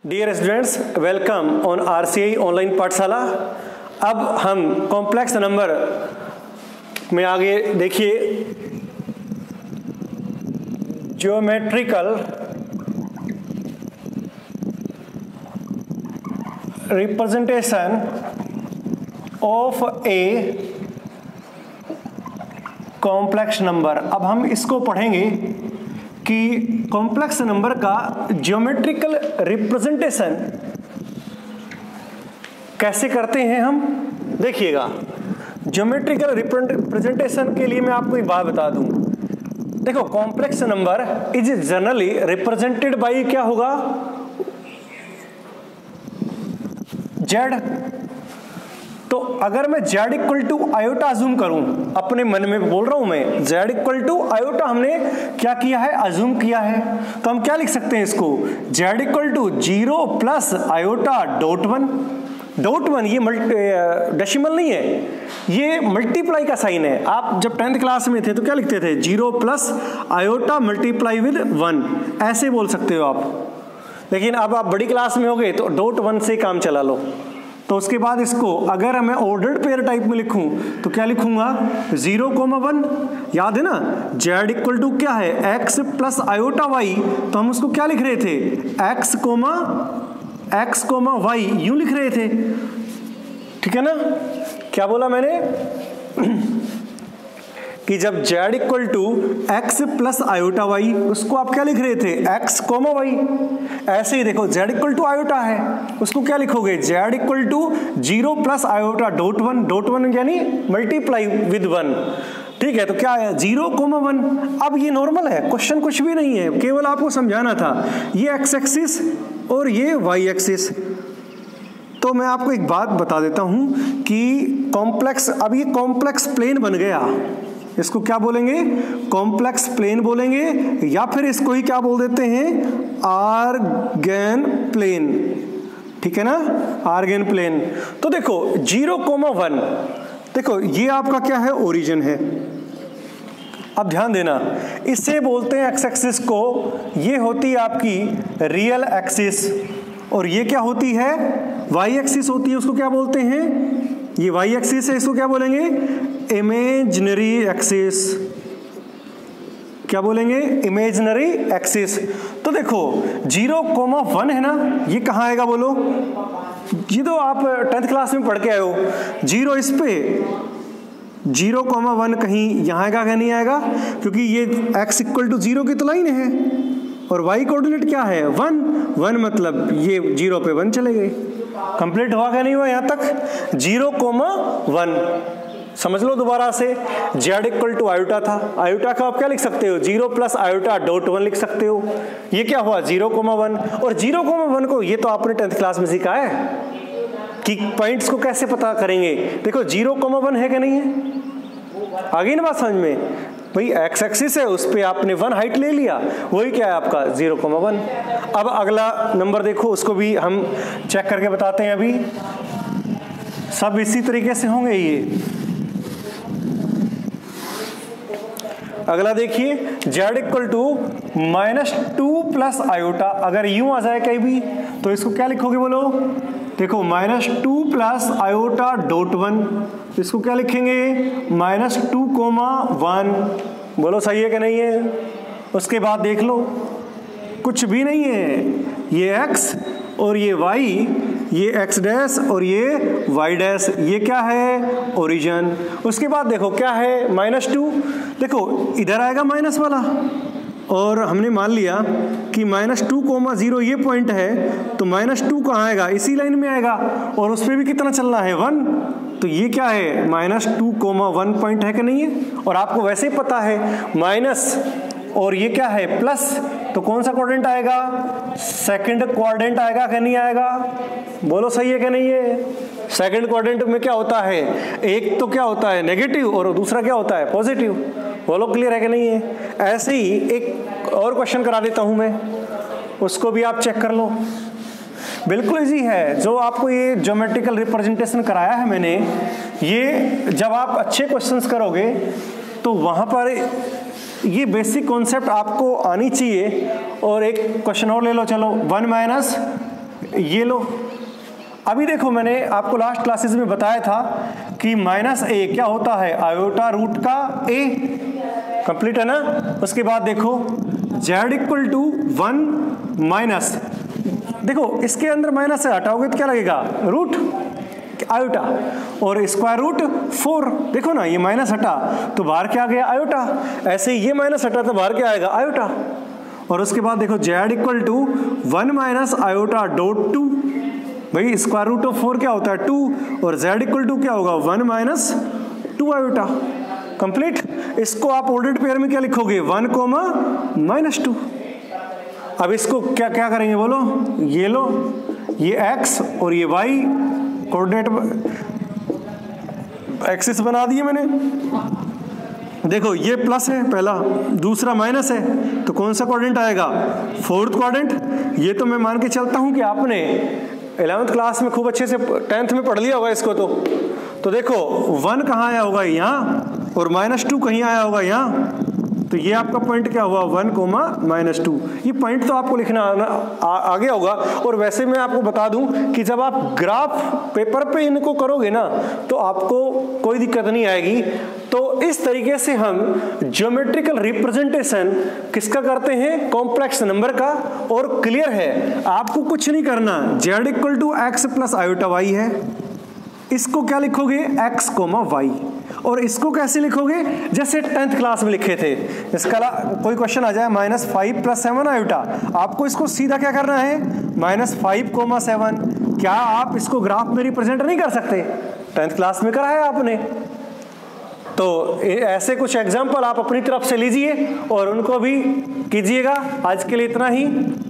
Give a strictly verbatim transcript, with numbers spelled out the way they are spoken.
Dear students, welcome on RCI online Pathshala. अब हम complex number में आगे देखिए, geometrical representation of a complex number. अब हम इसको पढ़ेंगे कि कॉम्प्लेक्स नंबर का ज्योमेट्रिकल रिप्रेजेंटेशन कैसे करते हैं हम। देखिएगा, ज्योमेट्रिकल रिप्रेजेंटेशन के लिए मैं आपको एक बात बता दूं। देखो, complex number is generally represented by क्या होगा, जेड। तो अगर मैं z equal to iota assume करूं, अपने मन में बोल रहा हूं मैं, z इक्वल टू आयोटा हमने क्या किया है, अज्यूम किया है। तो हम क्या लिख सकते हैं इसको, z equal to zero plus iota dot one. Dot one ये डेसिमल नहीं है, ये मल्टीप्लाई का साइन है। आप जब टेंथ क्लास में थे तो क्या लिखते थे, zero plus iota multiply with one, ऐसे बोल सकते हो आप। लेकिन अब आप बड़ी क्लास में हो गए तो डॉट वन से काम चला लो। तो उसके बाद इसको अगर मैं ऑर्डर्ड पेयर टाइप में लिखूं तो क्या लिखूंगा, जीरो कोमा वन। याद है ना, z इक्वल टू क्या है, x प्लस आयोटा y। तो हम उसको क्या लिख रहे थे, x comma x comma y, यूं लिख रहे थे। ठीक है ना, क्या बोला मैंने कि जब z equal to x plus iota y, उसको आप क्या लिख रहे थे, x कोमा वाई। ऐसे ही देखो, z इक्वल टू आयोटा है, उसको क्या लिखोगे, z equal to zero plus iota dot one. Dot one यानी मल्टीप्लाई विद वन। ठीक है, तो क्या है, जीरो कोमा वन। अब ये नॉर्मल है, क्वेश्चन कुछ भी नहीं है, केवल आपको समझाना था। ये एक्स एक्सिस और ये वाई एक्सिस। तो मैं आपको एक बात बता देता हूं कि कॉम्प्लेक्स, अब ये कॉम्प्लेक्स प्लेन बन गया, इसको क्या बोलेंगे, कॉम्प्लेक्स प्लेन बोलेंगे, या फिर इसको ही क्या बोल देते हैं, आर्गन प्लेन। ठीक है ना, आर्गन प्लेन। तो देखो जीरो कोमा वन, देखो ये आपका क्या है, ओरिजिन है। अब ध्यान देना, इससे बोलते हैं एक्स एक्सिस को, ये होती है आपकी रियल एक्सिस, और ये क्या होती है, वाई एक्सिस होती है। उसको क्या बोलते हैं, ये वाई एक्सिस है, इसको क्या बोलेंगे, इमेजिनरी एक्सिस। क्या बोलेंगे, इमेजिनरी एक्सिस। तो देखो जीरो कोमा वन है ना, ये कहाँ आएगा बोलो, ये तो आप टेंथ क्लास में पढ़ के आए हो। जीरो इस पे, जीरो कोमा वन कहीं यहाँ आएगा क्या, नहीं आएगा, क्योंकि ये x इक्वल टू जीरो की तो लाइन है, और y कोऑर्डिनेट क्या है, वन। वन मतलब ये जीरो पे वन चले गए। कंप्लीट हुआ क्या, नहीं हुआ यहाँ तक, जीरो कोमा वन। समझ लो दोबारा से, z इक्वल टू आयोटा था, आयोटा का आप क्या लिख सकते हो, zero plus iota dot one लिख सकते हो। ये क्या हुआ, जीरो कोमा वन। और जीरो कोमा वन को ये तो आपने टेंथ क्लास में सीखा है कि पॉइंट्स को कैसे पता करेंगे। देखो जीरो कोमा वन है क्या, नहीं है, आ गई ना बात समझ में। भाई एक्स एक्सिस है, उस पे आपने वन हाइट ले लिया, वही क्या है आपका, जीरो कोमा वन। अब अगला नंबर देखो, उसको भी हम चेक करके बताते हैं। अभी सब इसी तरीके से होंगे ये। अगला देखिए, z equal to minus two plus iota. अगर यूं आ जाए कहीं भी तो इसको क्या लिखोगे बोलो, देखो minus two plus iota dot one, इसको क्या लिखेंगे, माइनस टू कोमा वन। बोलो सही है कि नहीं है। उसके बाद देख लो, कुछ भी नहीं है, ये x और ये y, ये x डैश और ये y डैश, ये क्या है, ओरिजिन। उसके बाद देखो क्या है, माइनस टू। देखो इधर आएगा माइनस वाला, और हमने मान लिया कि माइनस टू कोमा जीरो ये पॉइंट है, तो माइनस टू कहाँ आएगा, इसी लाइन में आएगा, और उस पर भी कितना चलना है, वन। तो ये क्या है, minus two comma one point है कि नहीं है। और आपको वैसे ही पता है माइनस और ये क्या है, प्लस, तो कौन सा क्वाड्रेंट आएगा, सेकंड क्वाड्रेंट आएगा कि नहीं आएगा। बोलो सही है कि नहीं है। सेकंड क्वाड्रेंट में क्या होता है, एक तो क्या होता है नेगेटिव और दूसरा क्या होता है पॉजिटिव। बोलो क्लियर है कि नहीं है। ऐसे ही एक और क्वेश्चन करा देता हूं मैं, उसको भी आप चेक कर लो, बिल्कुल इजी है। जो आपको ये ज्योमेट्रिकल रिप्रेजेंटेशन कराया है मैंने, ये जब आप अच्छे क्वेश्चंस करोगे तो वहां पर ये बेसिक कॉन्सेप्ट आपको आनी चाहिए। और एक क्वेश्चन और ले लो, चलो, वन माइनस ये लो, अभी देखो मैंने आपको लास्ट क्लासेस में बताया था कि माइनस ए क्या होता है, आयोटा रूट का ए, कंप्लीट है ना। उसके बाद देखो z equal to one minus, देखो इसके अंदर माइनस है, हटाओगे तो क्या लगेगा, रूट आयोटा, और स्क्वायर रूट फोर, देखो ना ये माइनस हटा तो बाहर क्या आ गया, आयोटा। ऐसे ही ये माइनस हटा तो बाहर क्या आएगा, आयोटा। और उसके बाद देखो z equal to one minus iota dot two, भाई स्क्वायर रूट ऑफ फोर क्या होता है, टू, और z इक्वल टू क्या होगा, one minus two iota, complete. इसको आप ऑर्डर्ड पेयर में क्या लिखोगे, वन कोमा माइनस टू। अब इसको क्या क्या करेंगे बोलो, ये लो, ये x और ये y कोऑर्डिनेट एक्सिस बना दिए मैंने। देखो ये प्लस है पहला, दूसरा माइनस है, तो कौन सा क्वाड्रेंट आएगा, फोर्थ क्वाड्रेंट। ये तो मैं मान के चलता हूं कि आपने इलेवेंथ क्लास में खूब अच्छे से, टेंथ में पढ़ लिया होगा इसको। तो तो देखो वन कहाँ आया होगा, यहाँ, और माइनस टू कहीं आया होगा, यहाँ। तो ये आपका पॉइंट क्या हुआ, वन कोमा माइनस टू। ये पॉइंट तो आपको लिखना आ, आ गया होगा। और वैसे मैं आपको बता दूं कि जब आप ग्राफ पेपर पे इनको करोगे ना तो आपको कोई दिक्कत नहीं आएगी। तो इस तरीके से हम ज्योमेट्रिकल रिप्रेजेंटेशन किसका करते हैं, कॉम्प्लेक्स नंबर का। और क्लियर है, आपको कुछ नहीं करना, z equal to x plus iota y है, इसको क्या लिखोगे, x कोमा वाई। और इसको कैसे लिखोगे, जैसे टेंथ क्लास में लिखे थे। इसका कोई क्वेश्चन आ जाए minus five plus seven iota, आपको इसको सीधा क्या करना है, माइनस फाइव कोमा सेवन। क्या आप इसको ग्राफ में रिप्रेजेंट नहीं कर सकते, टेंथ क्लास में करा है आपने। तो ऐसे कुछ एग्जाम्पल आप अपनी तरफ से लीजिए और उनको भी कीजिएगा। आज के लिए इतना ही।